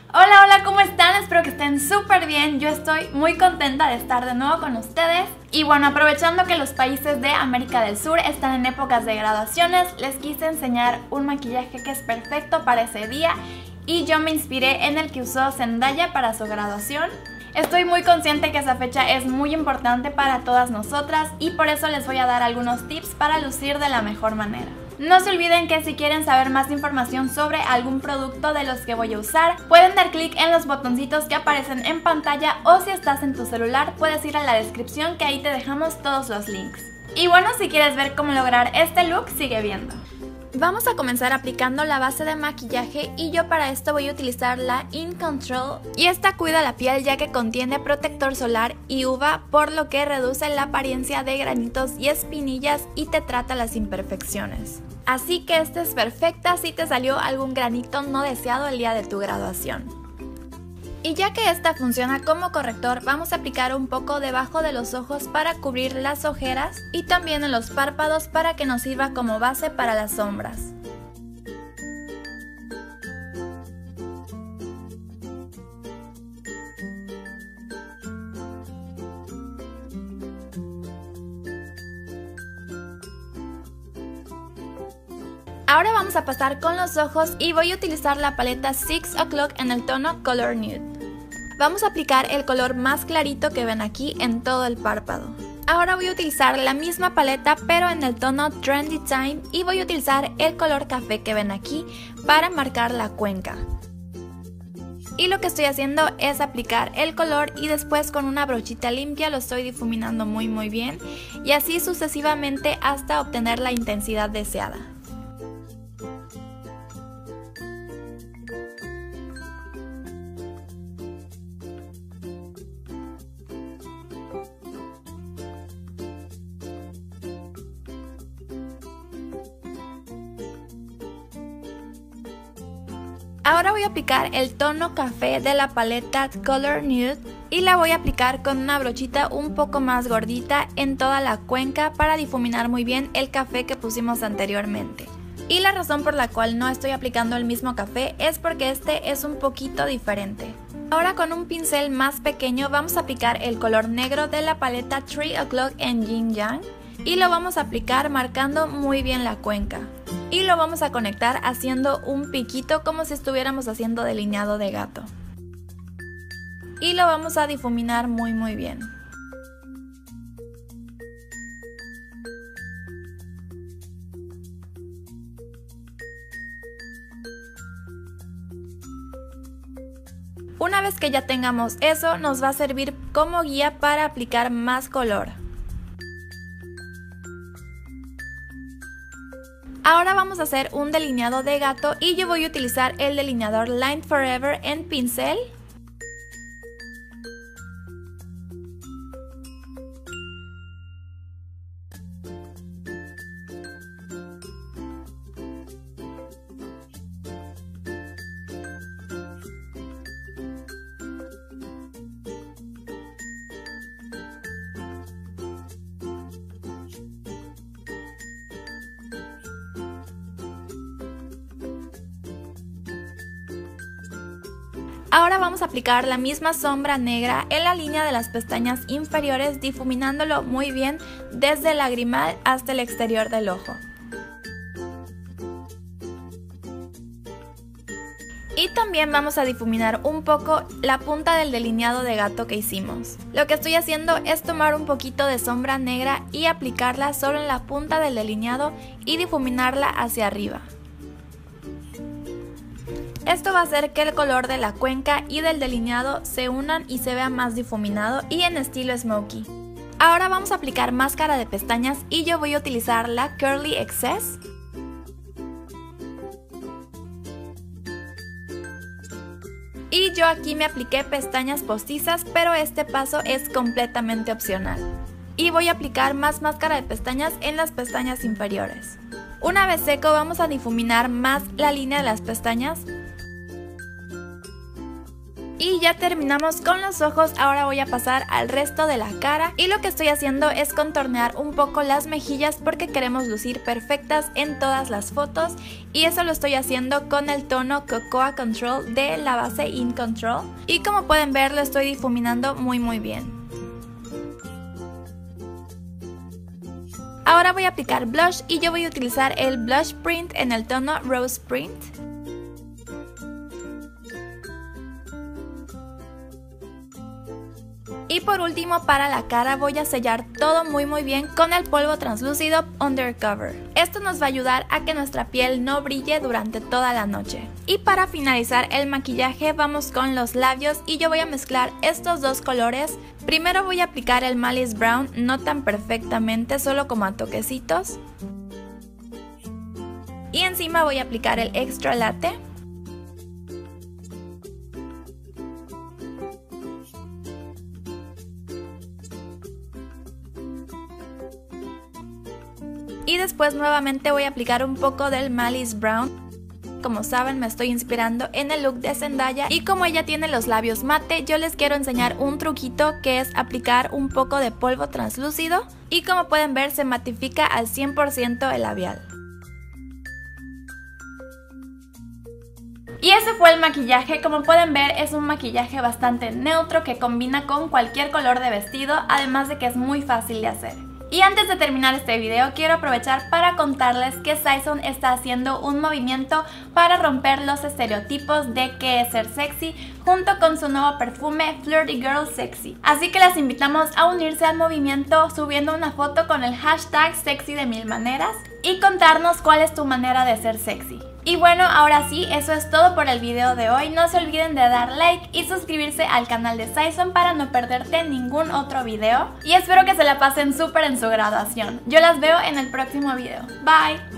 Hola, hola, ¿cómo están? Espero que estén súper bien. Yo estoy muy contenta de estar de nuevo con ustedes. Y bueno, aprovechando que los países de América del Sur están en épocas de graduaciones, les quise enseñar un maquillaje que es perfecto para ese día. Y yo me inspiré en el que usó Zendaya para su graduación. Estoy muy consciente que esa fecha es muy importante para todas nosotras y por eso les voy a dar algunos tips para lucir de la mejor manera. No se olviden que si quieren saber más información sobre algún producto de los que voy a usar, pueden dar clic en los botoncitos que aparecen en pantalla o si estás en tu celular puedes ir a la descripción que ahí te dejamos todos los links. Y bueno, si quieres ver cómo lograr este look, sigue viendo. Vamos a comenzar aplicando la base de maquillaje y yo para esto voy a utilizar la In Control y esta cuida la piel ya que contiene protector solar y uva, por lo que reduce la apariencia de granitos y espinillas y te trata las imperfecciones. Así que esta es perfecta si te salió algún granito no deseado el día de tu graduación. Y ya que esta funciona como corrector, vamos a aplicar un poco debajo de los ojos para cubrir las ojeras y también en los párpados para que nos sirva como base para las sombras. Ahora vamos a pasar con los ojos y voy a utilizar la paleta 6 O'Clock en el tono Color Nude. Vamos a aplicar el color más clarito que ven aquí en todo el párpado. Ahora voy a utilizar la misma paleta pero en el tono Trendy Time y voy a utilizar el color café que ven aquí para marcar la cuenca. Y lo que estoy haciendo es aplicar el color y después con una brochita limpia lo estoy difuminando muy bien y así sucesivamente hasta obtener la intensidad deseada. Ahora voy a aplicar el tono café de la paleta Color Nude y la voy a aplicar con una brochita un poco más gordita en toda la cuenca para difuminar muy bien el café que pusimos anteriormente. Y la razón por la cual no estoy aplicando el mismo café es porque este es un poquito diferente. Ahora con un pincel más pequeño vamos a aplicar el color negro de la paleta 3 O'Clock en Yin Yang y lo vamos a aplicar marcando muy bien la cuenca. Y lo vamos a conectar haciendo un piquito como si estuviéramos haciendo delineado de gato. Y lo vamos a difuminar muy bien. Una vez que ya tengamos eso, nos va a servir como guía para aplicar más color. Ahora vamos a hacer un delineado de gato y yo voy a utilizar el delineador Line Forever en pincel. Ahora vamos a aplicar la misma sombra negra en la línea de las pestañas inferiores, difuminándolo muy bien desde el lagrimal hasta el exterior del ojo. Y también vamos a difuminar un poco la punta del delineado de gato que hicimos. Lo que estoy haciendo es tomar un poquito de sombra negra y aplicarla solo en la punta del delineado y difuminarla hacia arriba. Esto va a hacer que el color de la cuenca y del delineado se unan y se vea más difuminado y en estilo smokey. Ahora vamos a aplicar máscara de pestañas y yo voy a utilizar la Curly Excess. Y yo aquí me apliqué pestañas postizas, pero este paso es completamente opcional. Y voy a aplicar más máscara de pestañas en las pestañas inferiores. Una vez seco vamos a difuminar más la línea de las pestañas. Y ya terminamos con los ojos, ahora voy a pasar al resto de la cara y lo que estoy haciendo es contornear un poco las mejillas porque queremos lucir perfectas en todas las fotos y eso lo estoy haciendo con el tono Cocoa Control de la base In Control y como pueden ver lo estoy difuminando muy bien. Ahora voy a aplicar blush y yo voy a utilizar el Blush Print en el tono Rose Print. Y por último para la cara voy a sellar todo muy bien con el polvo translúcido Undercover. Esto nos va a ayudar a que nuestra piel no brille durante toda la noche. Y para finalizar el maquillaje vamos con los labios y yo voy a mezclar estos dos colores. Primero voy a aplicar el Malice Brown, no tan perfectamente, solo como a toquecitos. Y encima voy a aplicar el Extra Latte. Y después nuevamente voy a aplicar un poco del Malice Brown. Como saben me estoy inspirando en el look de Zendaya y como ella tiene los labios mate yo les quiero enseñar un truquito que es aplicar un poco de polvo translúcido y como pueden ver se matifica al 100% el labial. Y ese fue el maquillaje, como pueden ver es un maquillaje bastante neutro que combina con cualquier color de vestido, además de que es muy fácil de hacer. Y antes de terminar este video quiero aprovechar para contarles que Saison está haciendo un movimiento para romper los estereotipos de qué es ser sexy junto con su nuevo perfume Flirty Girl Sexy. Así que las invitamos a unirse al movimiento subiendo una foto con el hashtag sexy de mil maneras y contarnos cuál es tu manera de ser sexy. Y bueno, ahora sí, eso es todo por el video de hoy. No se olviden de dar like y suscribirse al canal de Saison para no perderte ningún otro video. Y espero que se la pasen súper en su graduación. Yo las veo en el próximo video. Bye.